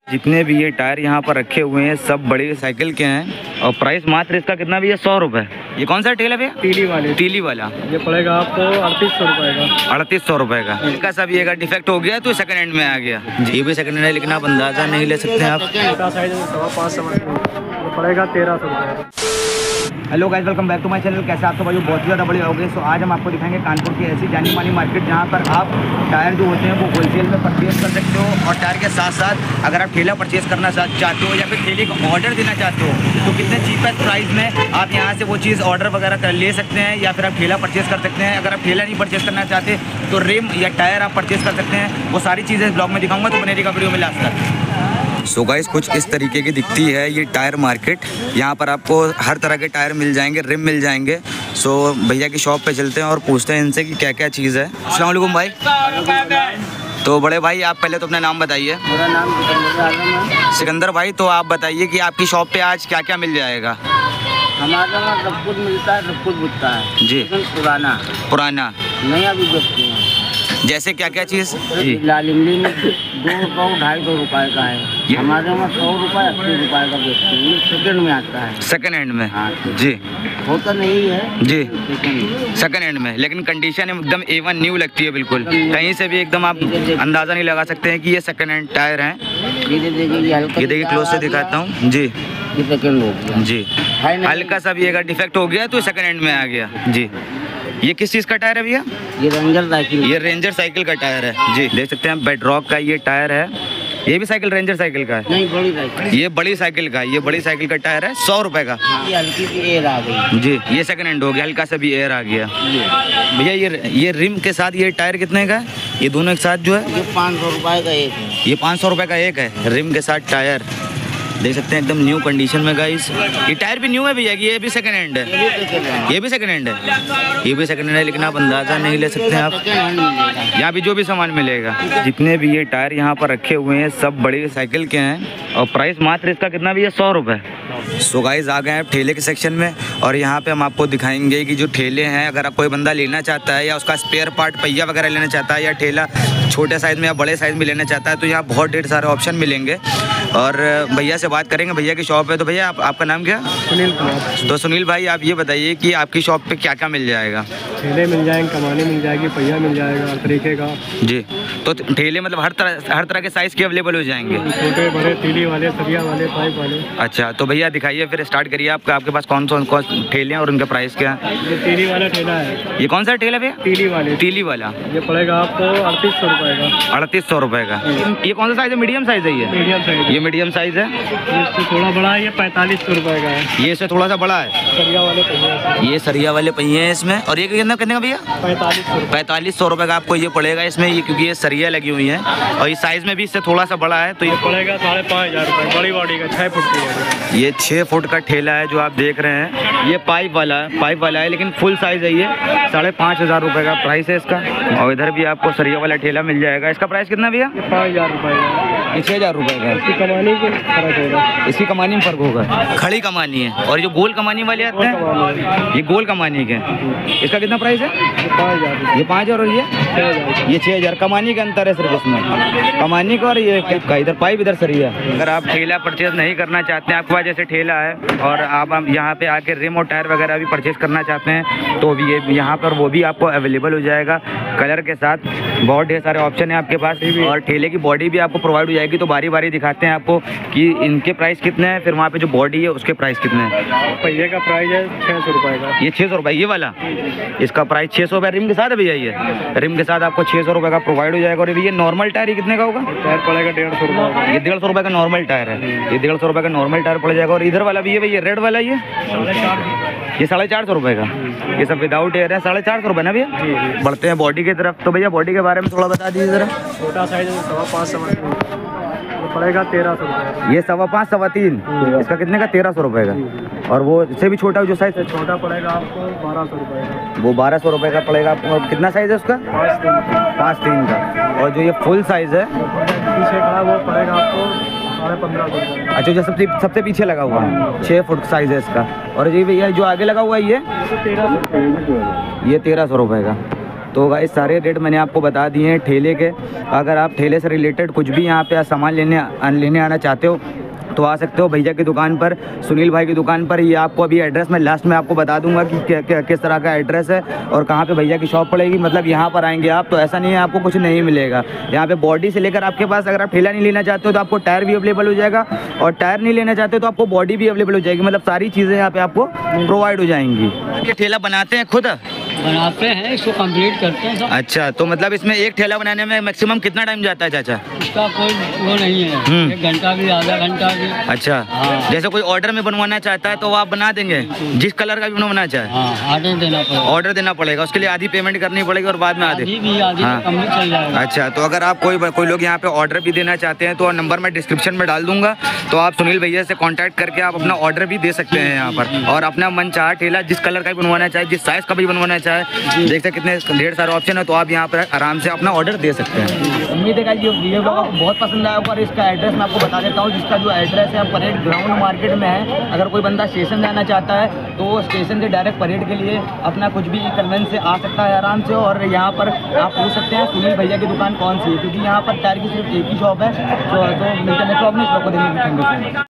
जितने भी ये टायर यहाँ पर रखे हुए हैं सब बड़ी साइकिल के हैं और प्राइस मात्र इसका कितना भी है 100 रुपये। ये कौन सा टेल है भैया? तीली वाला ये पड़ेगा आपको 3800 रुपये का। 3800 रुपये का। इनका सब ये डिफेक्ट हो गया तो सेकंड हैंड में आ गया। ये भी सेकंड हैंड है लेकिन आप अंदाजा नहीं ले सकते हैं आप। छोटा साइज 5.5 पड़ेगा 1300 रुपये। Hello guys, welcome back to my channel. कैसे आप सब भाई बहुत ही ज़्यादा बड़े हो गए। सो आज हम आपको दिखाएंगे कानपुर की ऐसी जानी मानी मार्केट जहाँ पर आप टायर जो होते हैं वो होलसेल में परचेज कर सकते हो और टायर के साथ साथ अगर आप ठेला परचेज करना चाहते हो या फिर ठेले का ऑर्डर देना चाहते हो तो कितने चीपेस्ट प्राइस में आप यहाँ से वो चीज़ ऑर्डर वगैरह कर ले सकते हैं या फिर आप ठेला परचेज कर सकते हैं। अगर आप ठेला नहीं परचेज करना चाहते तो रिम या टायर आप परचेज कर सकते हैं। वो सारी चीज़ें इस ब्लॉग में दिखाऊंगा, तो बने रहिएगा वीडियो में लास्ट तक। सो गाइस, कुछ इस तरीके की दिखती है ये टायर मार्केट। यहाँ पर आपको हर तरह के टायर मिल जाएंगे, रिम मिल जाएंगे। सो भैया की शॉप पे चलते हैं और पूछते हैं इनसे कि क्या क्या चीज़ है। अस्सलाम वालेकुम भाई। तो बड़े भाई आप पहले तो अपना नाम बताइए। मेरा नाम सिकंदर भाई। तो आप बताइए कि आपकी शॉप पे आज क्या क्या मिल जाएगा? हमारे वहाँ सब कुछ मिलता है, सब कुछ बिकता है जी। पुराना नया भी बेचते हैं। जैसे क्या क्या चीज़ जी? लाल इमली में 200-250 रुपये का है। हमारे वहाँ 100 रुपये 80 रुपये का बेचते हैं। सेकंड में आता है। सेकंड हैंड में? हाँ जी। होता नहीं है जी, सेकंड हैंड में, लेकिन कंडीशन एकदम A1 न्यू लगती है बिल्कुल। कहीं से भी एकदम आप अंदाज़ा नहीं लगा सकते हैं कि ये सेकंड हैंड टायर हैं। ये देखिए क्लोज से दिखाता हूँ जी। ये सेकंड हो गया जी। हल्का सा भी अगर डिफेक्ट हो गया तो सेकंड हैंड में आ गया जी। ये किस चीज़ का टायर है भैया? ये रेंजर साइकिल। ये रेंजर साइकिल का टायर है जी। देख सकते हैं बेडरॉक का ये टायर है। ये भी साइकिल रेंजर साइकिल का है? नहीं, बड़ी साइकिल। ये बड़ी साइकिल का, ये बड़ी साइकिल का टायर है 100 रुपये का। ये हल्की सी एयर आ गई जी। ये सेकंड हैंड हो गया, हल्का सा भी एयर आ गया भैया। ये रिम के साथ ये टायर कितने का है? ये दोनों एक साथ जो है ये 500 रुपये का एक है। ये 500 रुपये का एक है रिम के साथ टायर। देख सकते हैं एकदम न्यू कंडीशन में गाइस। ये टायर भी न्यू है भैया कि ये भी सेकंड हैंड है? ये भी सेकंड हैंड है। ये भी सेकंड हैंड है लेकिन आप अंदाज़ा नहीं ले सकते हैं आप। यहाँ भी जो भी सामान मिलेगा, जितने भी ये टायर यहाँ पर रखे हुए हैं सब बड़ी साइकिल के हैं और प्राइस मात्र इसका कितना भी है 100 रुपये। सो गाइस, आ गए हैं ठेले के सेक्शन में और यहाँ पे हम आपको दिखाएंगे कि जो ठेले हैं अगर आप कोई बंदा लेना चाहता है या उसका स्पेयर पार्ट पहिया वगैरह लेना चाहता है या ठेला छोटे साइज़ में या बड़े साइज़ में लेना चाहता है तो यहाँ बहुत ढेर सारे ऑप्शन मिलेंगे। और भैया से बात करेंगे, भैया की शॉप है। तो भैया आपका नाम क्या? सुनील कुमार। तो सुनील भाई, आप ये बताइए कि आपकी शॉप पे क्या क्या मिल जाएगा? ठेले मिल जाएंगे, कमानी मिल जाएगी, पहिया मिल जाएगा हर तरीके का जी। तो ठेले मतलब हर तरह के साइज़ के अवेलेबल हो जाएंगे? छोटे बड़े, तीली वाले, सरिया वाले, पाइप वाले। अच्छा, तो भैया दिखाइए फिर स्टार्ट करिए। आपके पास कौन ठेले हैं और उनका प्राइस क्या है? ये तीली वाला ठेला है। ये कौन सा ठेला भैया? तीली वाला। ये पड़ेगा आपको 3800 रुपये का। 3800 रुपये का। ये कौन सा साइज़ है? मीडियम साइज़ है ये? Medium size. ये मीडियम साइज़ है। इससे थोड़ा बड़ा है, ये 4500 रुपये का है। ये इससे थोड़ा सा बड़ा है। सरिया वाले पहिए। ये सरिया वाले पहिए हैं इसमें। और ये कितना का भैया? 4500 रुपये का आपको ये पड़ेगा इसमें, ये क्योंकि ये सरिया लगी हुई है और इस साइज़ में भी इससे थोड़ा सा बड़ा है तो ये पड़ेगा 5500 रुपये। बड़ी बॉडी का 6 फुट की। ये 6 फुट का ठेला है जो आप देख रहे हैं। ये पाइप वाला है लेकिन फुल साइज़ है। ये 5500 रुपये का प्राइस है इसका। और इधर भी आपको सरिया वाला ठेला मिल जाएगा। इसका प्राइस कितना भैया? 5000 रुपये का। ये 6000 रुपये का। इसकी कमानी में फर्क होगा। इसकी कमानी में फ़र्क होगा। खड़ी कमानी है और जो गोल कमानी वाले आते हैं ये गोल कमानी के। इसका कितना प्राइस है? 5000। ये 5000 और ये 6000। कमानी का अंतर है सिर्फ इसमें, कमानी का और ये का। इधर पाइप इधर सरिया। अगर आप ठेला परचेज नहीं करना चाहते हैं, आपके पास जैसे ठेला है और आप यहाँ पे आके रिम और टायर वगैरह भी परचेज करना चाहते हैं तो भी ये यहाँ पर वो भी आपको अवेलेबल हो जाएगा कलर के साथ। बहुत ढेर सारे ऑप्शन है आपके पास और ठेले की बॉडी भी आपको प्रोवाइड हो जाएगी। तो बारी बारी दिखाते हैं आपको कि इनके प्राइस कितने हैं, फिर वहाँ पे जो बॉडी है उसके प्राइस कितने हैं। पहिए का प्राइस है 600 रुपये का। ये 600 रुपये ये वाला, इसका प्राइस 600 रुपये रिम के साथ है भैया। ये रिम के साथ आपको 600 रुपये का प्रोवाइड हो जाएगा। और ये नॉर्मल टायर कितने का होगा? टायर पड़ेगा 150 रुपये। ये 150 रुपये का नॉर्मल टायर है। ये 150 रुपये का नॉर्मल टायर पड़ जाएगा। और इधर वाला भी है भैया, रेड वाला ये 450 रुपये का। ये सब विदाउट एयर है। 450 रुपये ना भैया। बढ़ते हैं बॉडी की तरफ। तो भैया बॉडी के बारे में थोड़ा बता दीजिए ज़रा। छोटा साइज 5.5 पड़ेगा 1300 रुपये। ये 5.25 3.5 इसका कितने का? 1300 रुपये का। और वो इससे भी छोटा जो साइज छोटा पड़ेगा आपको 1200 रुपये का। वो 1200 रुपये का पड़ेगा आपको। कितना साइज़ है उसका? 5.3 का। और जो ये फुल साइज़ है पीछे खड़ा वो पड़ेगा आपको 1550 रुपये। अच्छा, जो सबसे पीछे लगा हुआ है 6 फुट साइज़ है इसका। और ये भैया जो आगे लगा हुआ है ये 1300 रुपये का। तो गाइस सारे रेट मैंने आपको बता दिए हैं ठेले के। अगर आप ठेले से रिलेटेड कुछ भी यहाँ पे सामान लेने आना चाहते हो तो आ सकते हो भैया की दुकान पर, सुनील भाई की दुकान पर। ये आपको अभी एड्रेस मैं लास्ट में आपको बता दूंगा कि किस तरह का एड्रेस है और कहाँ पे भैया की शॉप पड़ेगी। मतलब यहाँ पर आएंगे आप तो ऐसा नहीं है आपको कुछ नहीं मिलेगा। यहाँ पे बॉडी से लेकर आपके पास, अगर आप ठेला नहीं लेना चाहते हो तो आपको टायर भी अवेलेबल हो जाएगा, और टायर नहीं लेना चाहते हो तो आपको बॉडी भी अवेलेबल हो जाएगी। मतलब सारी चीज़ें यहाँ पे आपको प्रोवाइड हो जाएंगी। ये ठेला बनाते हैं खुद? बनाते हैं, इसको कंप्लीट करते हैं सब। अच्छा, तो मतलब इसमें एक ठेला बनाने में मैक्सिमम कितना टाइम जाता है चाचा? इसका कोई वो नहीं है, 1 घंटा भी, आधा घंटा भी। अच्छा, हाँ। जैसे कोई ऑर्डर में बनवाना चाहता है तो वो आप बना देंगे, जिस कलर का भी बनवाना चाहे? हाँ, ऑर्डर देना पड़ेगा। ऑर्डर देना पड़ेगा, उसके लिए आधी पेमेंट करनी पड़ेगी और बाद में आधी हाँ। कम चल जाएगा। अच्छा, तो अगर आप कोई लोग यहाँ पे ऑर्डर भी देना चाहते हैं तो नंबर मैं डिस्क्रिप्शन में डाल दूंगा, तो आप सुनील भैया से कांटेक्ट करके आप अपना ऑर्डर भी दे सकते हैं यहाँ पर, और अपना मन चाहे ठेला जिस कलर का भी बनवाना चाहे, जिस साइज़ का भी बनवाना चाहे, देख सकते कितने ढेर सारे ऑप्शन है, तो आप यहाँ पर आराम से अपना ऑर्डर दे सकते हैं। उम्मीद है कि ये वीडियो आपको बहुत पसंद आया होगा। और इसका एड्रेस मैं आपको बता देता हूँ, जिसका जो एड्रेस है परेड ग्राउंड मार्केट में है। अगर कोई बंदा स्टेशन जाना चाहता है तो स्टेशन से डायरेक्ट परेड के लिए अपना कुछ भी कन्वेंस से आ सकता है आराम से, और यहाँ पर आप पूछ सकते हैं सुनील भैया की दुकान कौन सी है, क्योंकि यहाँ पर टायर की सिर्फ एक ही शॉप है। तो मिलते हैं नेक्स्ट ब्लॉग में, इस ब्लॉग को देखने के लिए थैंक यू।